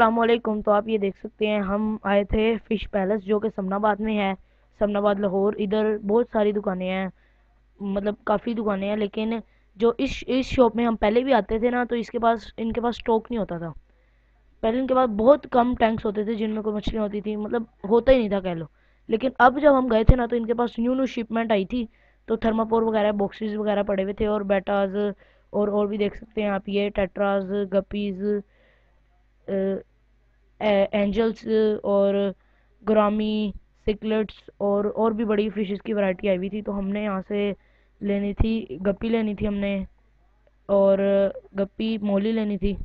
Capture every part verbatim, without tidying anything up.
अस्सलामुअलैकुम। तो आप ये देख सकते हैं हम आए थे फ़िश पैलेस जो कि समनाबाद में है। समनाबाद लाहौर, इधर बहुत सारी दुकानें हैं, मतलब काफ़ी दुकानें हैं। लेकिन जो इस इस शॉप में हम पहले भी आते थे ना, तो इसके पास इनके पास स्टॉक नहीं होता था। पहले इनके पास बहुत कम टैंक्स होते थे जिनमें कोई मछलियाँ होती थी, मतलब होता ही नहीं था कह लो। लेकिन अब जब हम गए थे ना, तो इनके पास न्यू न्यू शिपमेंट आई थी। तो थर्मापोर वगैरह बॉक्सेस वगैरह पड़े हुए थे, और बेटाज और और भी देख सकते हैं आप, ये टेट्राज, गपीज, एंजल्स और ग्रामी, सिकलेट्स और और भी बड़ी फिशेस की वैरायटी आई हुई थी। तो हमने यहाँ से लेनी थी, गप्पी लेनी थी हमने, और गप्पी मोली लेनी थी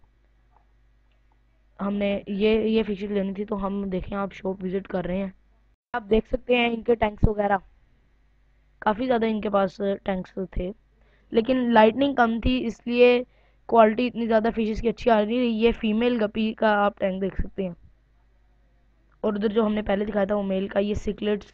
हमने, ये ये फिशेस लेनी थी। तो हम देखें, आप शॉप विजिट कर रहे हैं, आप देख सकते हैं इनके टैंक्स वगैरह काफ़ी ज़्यादा इनके पास टैंक्स थे। लेकिन लाइटनिंग कम थी, इसलिए क्वालिटी इतनी ज़्यादा फिशेस की अच्छी आ नहीं रही। ये फीमेल गप्पी का आप टैंक देख सकते हैं, और उधर जो हमने पहले दिखाया था वो मेल का। ये सिकलेट्स,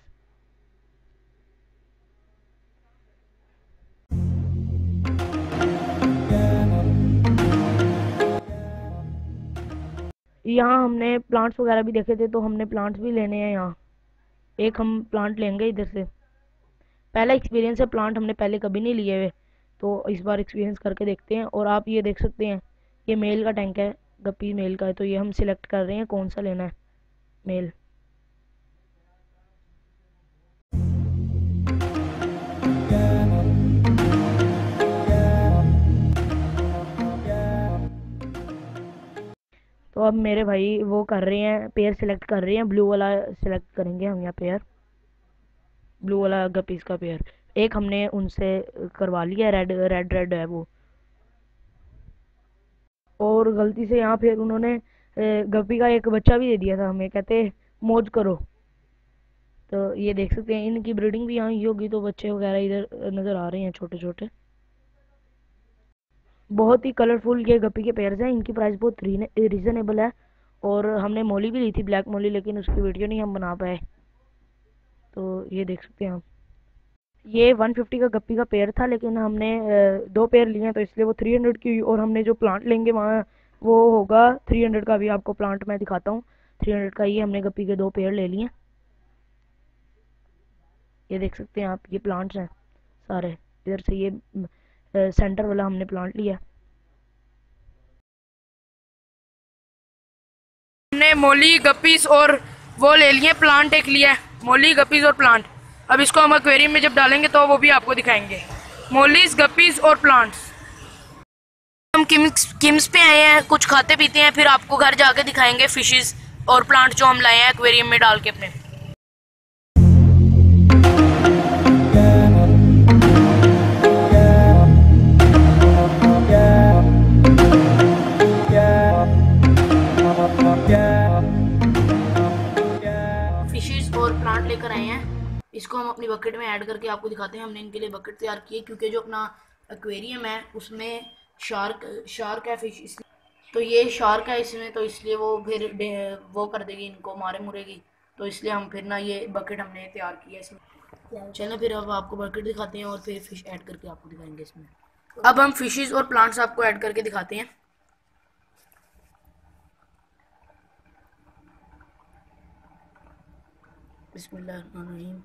यहाँ हमने प्लांट्स वगैरह भी देखे थे, तो हमने प्लांट्स भी लेने हैं यहाँ। एक हम प्लांट लेंगे इधर से, पहला एक्सपीरियंस है, प्लांट हमने पहले कभी नहीं लिए हुए, तो इस बार एक्सपीरियंस करके देखते हैं। और आप ये देख सकते हैं, ये मेल का टैंक है, गप्पी मेल का है। तो ये हम सिलेक्ट कर रहे हैं कौन सा लेना है, मेल। तो अब मेरे भाई वो कर रहे हैं, पेयर सिलेक्ट कर रहे हैं, ब्लू वाला सिलेक्ट करेंगे हम यहाँ पेयर, ब्लू वाला गपीस का पेयर। एक हमने उनसे करवा लिया, रेड रेड रेड है वो। और गलती से यहाँ फिर उन्होंने गप्पी का एक बच्चा भी दे दिया था हमें, कहते मौज करो। तो ये देख सकते हैं इनकी ब्रीडिंग भी यहाँ ही होगी, तो बच्चे वगैरह इधर नज़र आ रहे हैं छोटे छोटे, बहुत ही कलरफुल ये गप्पी के पेयर्स हैं। इनकी प्राइस बहुत रीजनेबल है। और हमने मोली भी ली थी, ब्लैक मोली, लेकिन उसकी वीडियो नहीं हम बना पाए। तो ये देख सकते हैं हम, ये वन फिफ्टी का गप्पी का पेयर था, लेकिन हमने अ, दो पेयर लिए हैं, तो इसलिए वो थ्री हंड्रेड की हुई। और हमने जो प्लांट लेंगे वहाँ वो होगा थ्री हंड्रेड का। भी आपको प्लांट मैं दिखाता हूँ, थ्री हंड्रेड का। ये हमने गप्पी के दो पेयर ले लिए। ये देख सकते हैं आप, ये प्लांट्स हैं सारे। इधर से ये सेंटर वाला हमने प्लांट लिया। हमने मोली, गप्पीज और वो ले लिए, प्लांट एक लिया है, मोली, गप्पीज और प्लांट। अब इसको हम एक्वेरियम में जब डालेंगे तो वो भी आपको दिखाएंगे, मोलीज, गप्पीज और प्लांट्स। हम किम्स किम्स पे आए हैं, कुछ खाते पीते हैं, फिर आपको घर जाके दिखाएंगे फिशेस और प्लांट जो हम लाए हैं एक्वेरियम में डाल के अपने। फिशेस और प्लांट लेकर आए हैं, इसको हम अपनी बकेट में ऐड करके आपको दिखाते हैं। हमने इनके लिए बकेट तैयार की है, क्योंकि जो अपना एक्वेरियम है उसमें शार्क शार्क है फिश, तो ये शार्क है इसमें, तो इसलिए वो फिर वो कर देगी, इनको मारे मुरेगी। तो इसलिए हम फिर ना ये बकेट हमने तैयार किया इसमें। चलें फिर अब आपको बकेट दिखाते हैं और फिर फिश ऐड करके आपको दिखाएंगे इसमें। अब हम फिशेस और प्लांट्स आपको ऐड करके दिखाते हैं। बिस्मिल्लाहिर्रहमानिर्रहीम।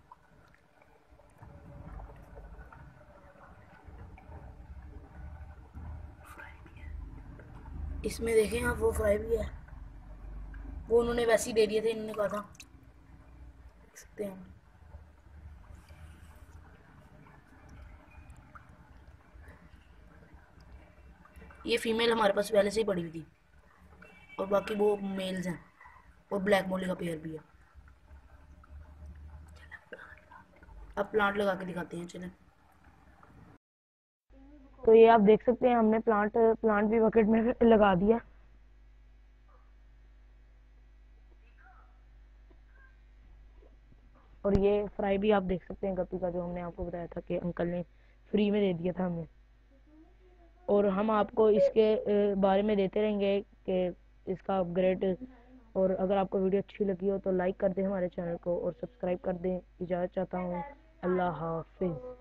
इसमें देखें आप, वो फ्राई भी है, वो उन्होंने वैसे ही दे दिए थे, इन्होंने कहा था, देख सकते हैं। ये फीमेल हमारे पास पहले से ही पड़ी हुई थी, और बाकी वो मेल्स हैं, और ब्लैक मोली का पेयर भी है। अब प्लांट लगा के दिखाते हैं, चलें। तो ये आप देख सकते हैं, हमने प्लांट प्लांट भी बकेट में लगा दिया। और ये फ्राई भी आप देख सकते हैं गप्पी का, जो हमने आपको बताया था कि अंकल ने फ्री में दे दिया था हमें। और हम आपको इसके बारे में देते रहेंगे कि इसका अपग्रेड। और अगर आपको वीडियो अच्छी लगी हो तो लाइक कर दें हमारे चैनल को, और सब्सक्राइब कर दें। इजाज़त चाहता हूँ, अल्लाह हाफिज़।